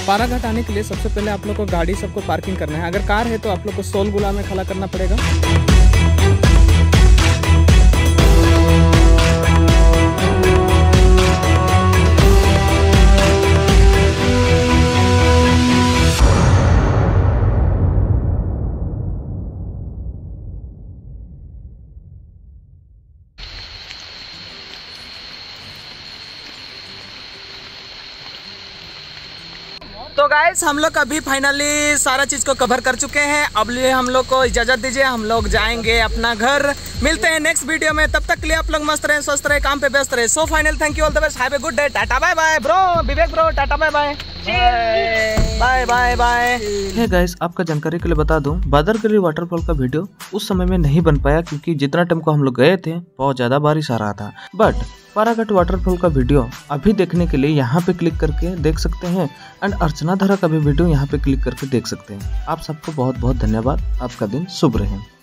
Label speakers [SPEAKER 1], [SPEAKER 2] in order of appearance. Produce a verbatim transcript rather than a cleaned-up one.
[SPEAKER 1] पाराघाट आने के लिए सबसे पहले आप लोग को गाड़ी सबको पार्किंग करना है। अगर कार है तो आप लोग को सोलगुला में खड़ा करना पड़ेगा। तो गाइस हम लोग अभी फाइनली सारा चीज़ को कवर कर चुके हैं। अब लिए हम लोग को इजाज़त दीजिए, हम लोग जाएंगे अपना घर। मिलते हैं नेक्स्ट वीडियो में, तब तक के लिए आप लोग मस्त रहे, स्वस्थ रहे, काम पे व्यस्त रहे। So final thank you all the best, have a good day, tata bye bye bro, Vivek bro tata bye bye bye bye bye.
[SPEAKER 2] Hey guys, आपका जानकारी के लिए बता दूं, बादरगली वाटरफॉल का वीडियो उस समय में नहीं बन पाया क्योंकि जितना टाइम को हम लोग गए थे बहुत ज्यादा बारिश आ रहा था। बट पाराघाट वाटरफॉल का वीडियो अभी देखने के लिए यहाँ पे क्लिक करके देख सकते हैं एंड अर्चना धारा का भी वीडियो यहाँ पे क्लिक करके देख सकते हैं। आप सबको बहुत बहुत धन्यवाद। आपका दिन शुभ रहे।